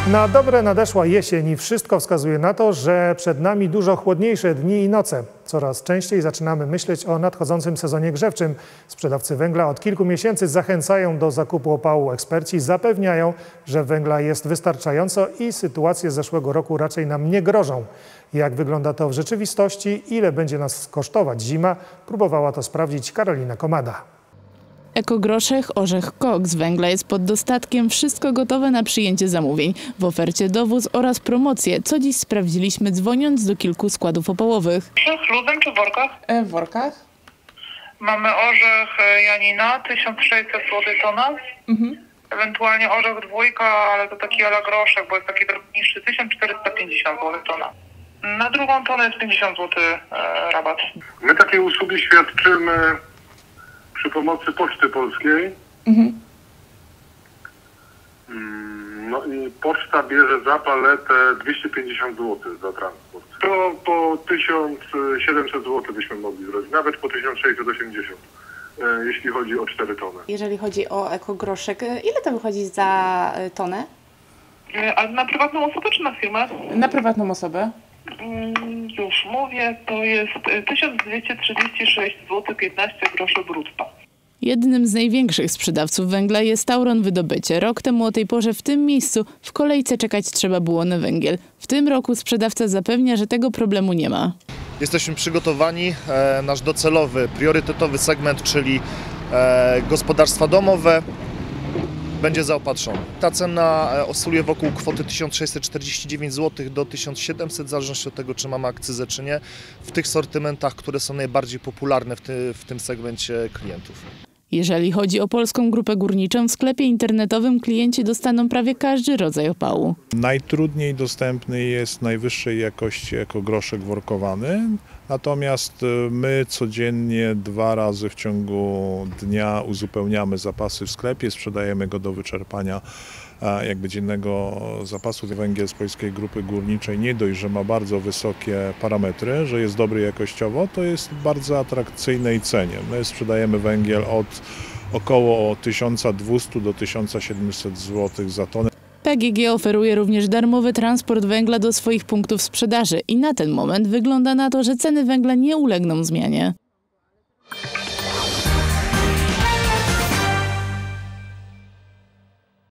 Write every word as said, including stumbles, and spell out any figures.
Na dobre nadeszła jesień i wszystko wskazuje na to, że przed nami dużo chłodniejsze dni i noce. Coraz częściej zaczynamy myśleć o nadchodzącym sezonie grzewczym. Sprzedawcy węgla od kilku miesięcy zachęcają do zakupu opału. Eksperci zapewniają, że węgla jest wystarczająco i sytuacje z zeszłego roku raczej nam nie grożą. Jak wygląda to w rzeczywistości, ile będzie nas kosztować zima, próbowała to sprawdzić Karolina Komada. Ekogroszek, orzech koks węgla jest pod dostatkiem, wszystko gotowe na przyjęcie zamówień. W ofercie dowóz oraz promocje, co dziś sprawdziliśmy dzwoniąc do kilku składów opałowych. Orzech luzem czy w workach? E, w workach. Mamy orzech Janina, tysiąc sześćset złotych tona. Mhm. Ewentualnie orzech dwójka, ale to taki ala groszek, bo jest taki drobniejszy, tysiąc czterysta pięćdziesiąt złotych tona. Na drugą tonę jest pięćdziesiąt złotych e, rabat. My takiej usługi świadczymy przy pomocy Poczty Polskiej. Mhm. No i poczta bierze za paletę dwieście pięćdziesiąt złotych za transport. To po tysiąc siedemset złotych byśmy mogli zrobić, nawet po tysiąc sześćset osiemdziesiąt, jeśli chodzi o cztery tony. Jeżeli chodzi o ekogroszek, ile to wychodzi za tonę? A na prywatną osobę czy na firmę? Na prywatną osobę. Już mówię, to jest tysiąc dwieście trzydzieści sześć złotych piętnaście groszy brutto. Jednym z największych sprzedawców węgla jest Tauron Wydobycie. Rok temu o tej porze w tym miejscu w kolejce czekać trzeba było na węgiel. W tym roku sprzedawca zapewnia, że tego problemu nie ma. Jesteśmy przygotowani. E, nasz docelowy, priorytetowy segment, czyli e, gospodarstwa domowe, będzie zaopatrzony. Ta cena oscyluje wokół kwoty tysiąc sześćset czterdzieści dziewięć złotych do tysiąc siedemset, w zależności od tego, czy mamy akcyzę, czy nie, w tych sortymentach, które są najbardziej popularne w, ty, w tym segmencie klientów. Jeżeli chodzi o Polską Grupę Górniczą, w sklepie internetowym klienci dostaną prawie każdy rodzaj opału. Najtrudniej dostępny jest najwyższej jakości ekogroszek workowany, natomiast my codziennie dwa razy w ciągu dnia uzupełniamy zapasy w sklepie, sprzedajemy go do wyczerpania jakby dziennego zapasu. Węgiel z Polskiej Grupy Górniczej nie dość, że ma bardzo wysokie parametry, że jest dobry jakościowo, to jest w bardzo atrakcyjnej cenie. My sprzedajemy węgiel od około tysiąc dwieście do tysiąc siedemset złotych za tonę. P G G oferuje również darmowy transport węgla do swoich punktów sprzedaży i na ten moment wygląda na to, że ceny węgla nie ulegną zmianie.